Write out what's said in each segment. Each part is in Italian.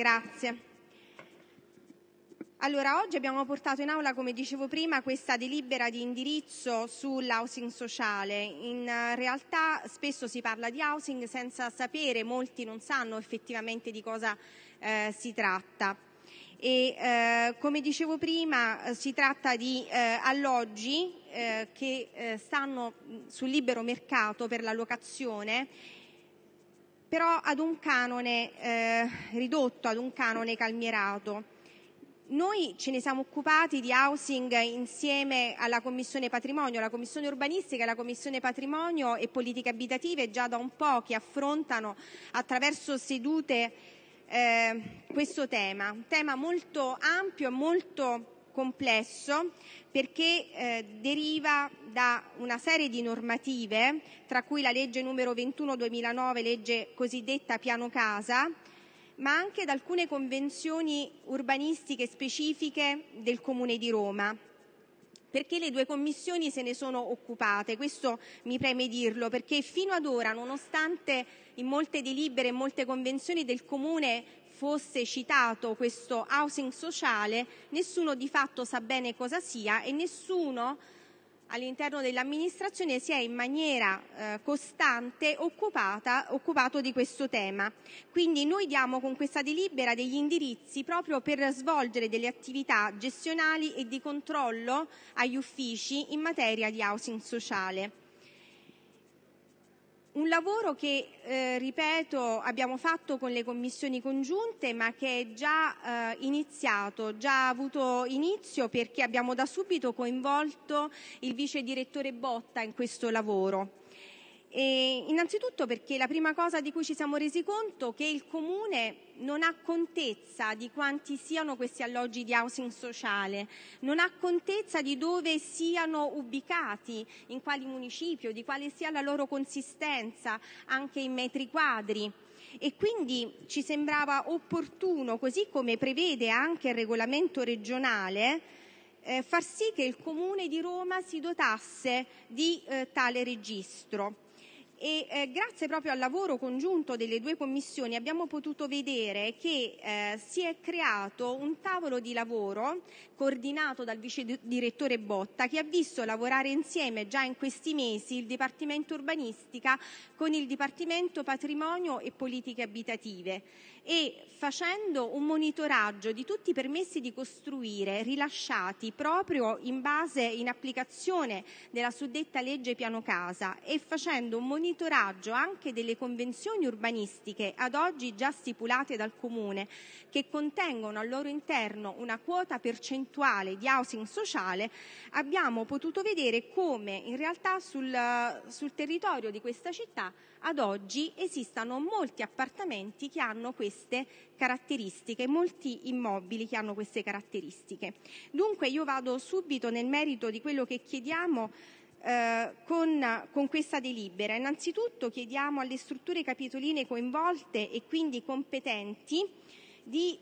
Grazie. Allora, oggi abbiamo portato in aula, come dicevo prima, questa delibera di indirizzo sull'housing sociale. In realtà spesso si parla di housing senza sapere, molti non sanno effettivamente di cosa si tratta. E come dicevo prima, si tratta di alloggi che stanno sul libero mercato per la locazione, però ad un canone ridotto, ad un canone calmierato. Noi ce ne siamo occupati di housing insieme alla Commissione Patrimonio, la Commissione Urbanistica e la Commissione Patrimonio e Politiche Abitative già da un po' che affrontano attraverso sedute questo tema, un tema molto ampio e molto complesso perché deriva da una serie di normative, tra cui la legge numero 21/2009, legge cosiddetta Piano Casa, ma anche da alcune convenzioni urbanistiche specifiche del Comune di Roma. Perché le due commissioni se ne sono occupate? Questo mi preme dirlo, perché fino ad ora, nonostante in molte delibere e molte convenzioni del Comune fosse citato questo housing sociale, nessuno di fatto sa bene cosa sia e nessuno all'interno dell'amministrazione si è in maniera costante occupato di questo tema. Quindi noi diamo con questa delibera degli indirizzi proprio per svolgere delle attività gestionali e di controllo agli uffici in materia di housing sociale. Un lavoro che, ripeto, abbiamo fatto con le commissioni congiunte, ma che è già iniziato, già avuto inizio, perché abbiamo da subito coinvolto il vice direttore Botta in questo lavoro. E innanzitutto perché la prima cosa di cui ci siamo resi conto è che il Comune non ha contezza di quanti siano questi alloggi di housing sociale, non ha contezza di dove siano ubicati, in quali municipio, di quale sia la loro consistenza anche in metri quadri. E quindi ci sembrava opportuno, così come prevede anche il regolamento regionale, far sì che il Comune di Roma si dotasse di tale registro. E grazie proprio al lavoro congiunto delle due commissioni abbiamo potuto vedere che si è creato un tavolo di lavoro coordinato dal vice direttore Botta, che ha visto lavorare insieme già in questi mesi il Dipartimento Urbanistica con il Dipartimento Patrimonio e Politiche Abitative, e facendo un monitoraggio di tutti i permessi di costruire rilasciati proprio in applicazione della suddetta legge Piano Casa e facendo un monitoraggio anche delle convenzioni urbanistiche ad oggi già stipulate dal Comune, che contengono al loro interno una quota percentuale di housing sociale, abbiamo potuto vedere come in realtà sul territorio di questa città ad oggi esistano molti appartamenti che hanno queste caratteristiche, molti immobili che hanno queste caratteristiche. Dunque io vado subito nel merito di quello che chiediamo con questa delibera. Innanzitutto chiediamo alle strutture capitoline coinvolte e quindi competenti di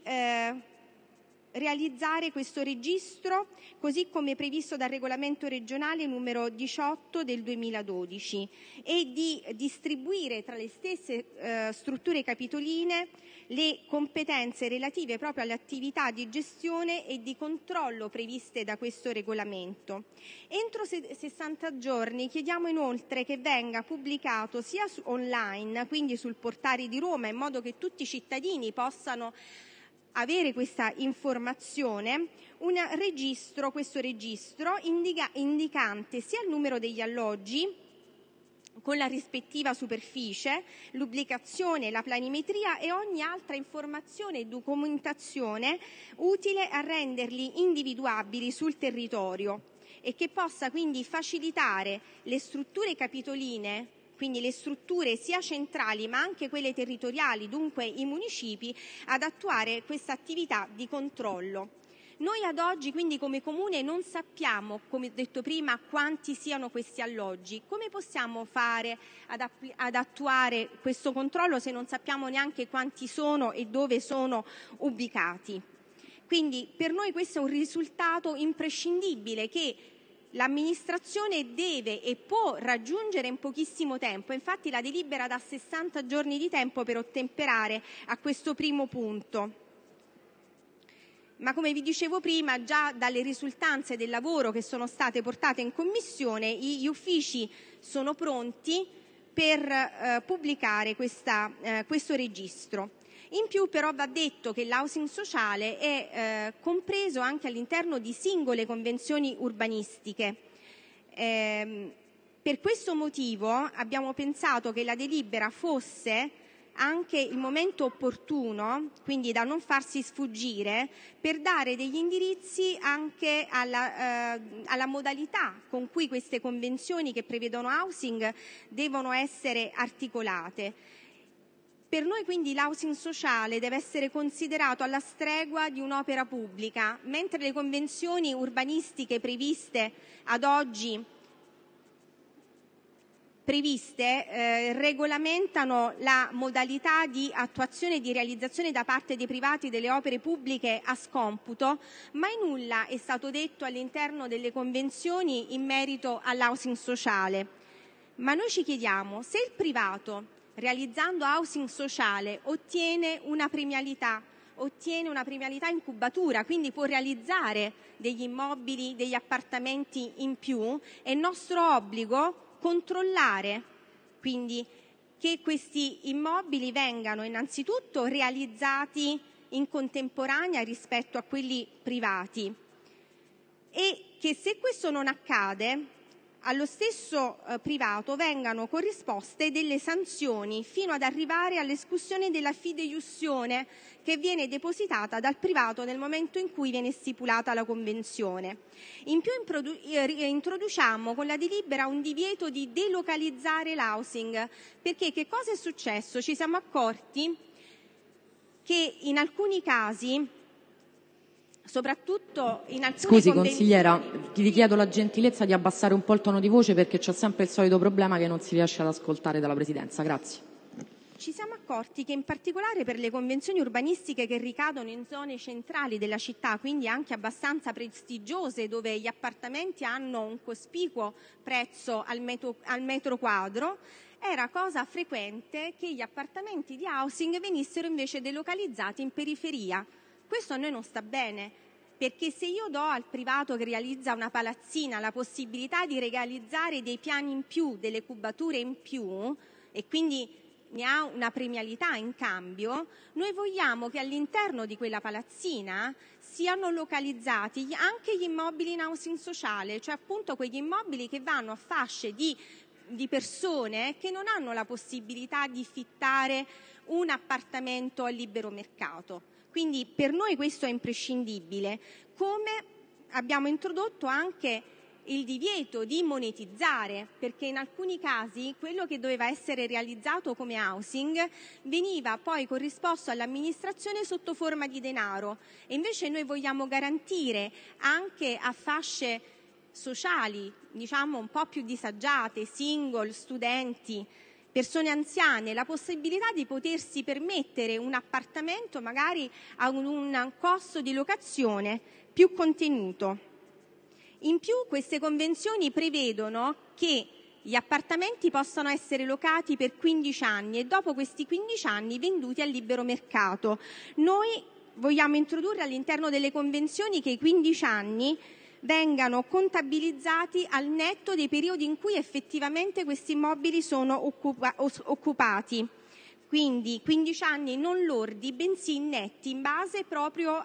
realizzare questo registro così come previsto dal regolamento regionale numero 18 del 2012 e di distribuire tra le stesse strutture capitoline le competenze relative proprio alle attività di gestione e di controllo previste da questo regolamento. Entro 60 giorni chiediamo inoltre che venga pubblicato sia online, quindi sul portale di Roma, in modo che tutti i cittadini possano avere questa informazione, questo registro indicante sia il numero degli alloggi con la rispettiva superficie, l'ubicazione, la planimetria e ogni altra informazione e documentazione utile a renderli individuabili sul territorio e che possa quindi facilitare le strutture capitoline, quindi le strutture sia centrali ma anche quelle territoriali, dunque i municipi, ad attuare questa attività di controllo. Noi ad oggi, quindi come Comune, non sappiamo, come ho detto prima, quanti siano questi alloggi. Come possiamo fare ad attuare questo controllo se non sappiamo neanche quanti sono e dove sono ubicati? Quindi per noi questo è un risultato imprescindibile che l'amministrazione deve e può raggiungere in pochissimo tempo. Infatti la delibera dà 60 giorni di tempo per ottemperare a questo primo punto. ma come vi dicevo prima, già dalle risultanze del lavoro che sono state portate in Commissione, gli uffici sono pronti per pubblicare questo registro. In più però va detto che l'housing sociale è compreso anche all'interno di singole convenzioni urbanistiche. Per questo motivo abbiamo pensato che la delibera fosse anche il momento opportuno, quindi da non farsi sfuggire, per dare degli indirizzi anche alla modalità con cui queste convenzioni che prevedono housing devono essere articolate. Per noi quindi l'housing sociale deve essere considerato alla stregua di un'opera pubblica, mentre le convenzioni urbanistiche previste ad oggi regolamentano la modalità di attuazione e di realizzazione da parte dei privati delle opere pubbliche a scomputo, mai nulla è stato detto all'interno delle convenzioni in merito all'housing sociale. Ma noi ci chiediamo, se il privato, realizzando housing sociale, ottiene una premialità in cubatura, quindi può realizzare degli immobili, degli appartamenti in più, è nostro obbligo controllare quindi che questi immobili vengano innanzitutto realizzati in contemporanea rispetto a quelli privati e che, se questo non accade, allo stesso privato vengano corrisposte delle sanzioni fino ad arrivare all'escussione della fideiussione che viene depositata dal privato nel momento in cui viene stipulata la convenzione. In più introduciamo con la delibera un divieto di delocalizzare l'housing, perché che cosa è successo? Ci siamo accorti che in alcuni casi, soprattutto in alcune Scusi consigliera, ti chiedo la gentilezza di abbassare un po' il tono di voce perché c'è sempre il solito problema che non si riesce ad ascoltare dalla Presidenza. Grazie. Ci siamo accorti che in particolare per le convenzioni urbanistiche che ricadono in zone centrali della città, quindi anche abbastanza prestigiose, dove gli appartamenti hanno un cospicuo prezzo al metro quadro, era cosa frequente che gli appartamenti di housing venissero invece delocalizzati in periferia. Questo a noi non sta bene, perché se io do al privato che realizza una palazzina la possibilità di realizzare dei piani in più, delle cubature in più, e quindi ne ha una premialità in cambio, noi vogliamo che all'interno di quella palazzina siano localizzati anche gli immobili in housing sociale, cioè appunto quegli immobili che vanno a fasce di persone che non hanno la possibilità di fittare un appartamento a libero mercato. Quindi per noi questo è imprescindibile, come abbiamo introdotto anche il divieto di monetizzare, perché in alcuni casi quello che doveva essere realizzato come housing veniva poi corrisposto all'amministrazione sotto forma di denaro, e invece noi vogliamo garantire anche a fasce sociali, diciamo un po' più disagiate, single, studenti, persone anziane, la possibilità di potersi permettere un appartamento magari a un costo di locazione più contenuto. In più queste convenzioni prevedono che gli appartamenti possano essere locati per 15 anni e dopo questi 15 anni venduti al libero mercato. Noi vogliamo introdurre all'interno delle convenzioni che i 15 anni vengano contabilizzati al netto dei periodi in cui effettivamente questi immobili sono occupati. Quindi 15 anni non lordi, bensì netti, in base proprio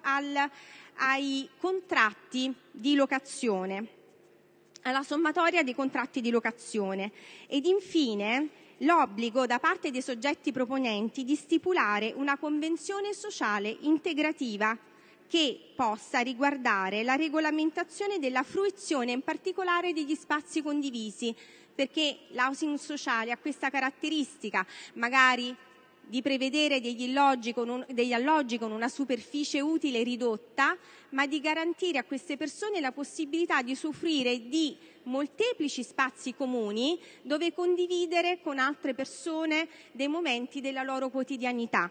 ai contratti di locazione, alla sommatoria dei contratti di locazione. Ed infine l'obbligo da parte dei soggetti proponenti di stipulare una convenzione sociale integrativa che possa riguardare la regolamentazione della fruizione, in particolare degli spazi condivisi, perché l'housing sociale ha questa caratteristica, magari di prevedere degli alloggi con una superficie utile ridotta, ma di garantire a queste persone la possibilità di usufruire di molteplici spazi comuni dove condividere con altre persone dei momenti della loro quotidianità.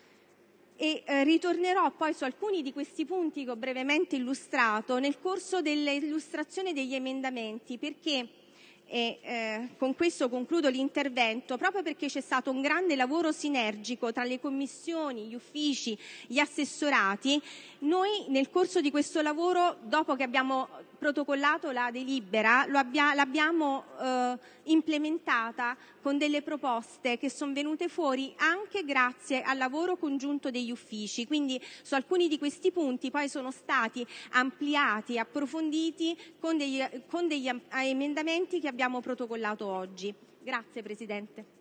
E ritornerò poi su alcuni di questi punti che ho brevemente illustrato nel corso dell'illustrazione degli emendamenti, perché e con questo concludo l'intervento, proprio perché c'è stato un grande lavoro sinergico tra le commissioni, gli uffici, gli assessorati. Noi nel corso di questo lavoro, dopo che abbiamo protocollato la delibera, l'abbiamo implementata con delle proposte che sono venute fuori anche grazie al lavoro congiunto degli uffici. Quindi su alcuni di questi punti poi sono stati ampliati, approfonditi con degli emendamenti che abbiamo protocollato oggi. Grazie Presidente.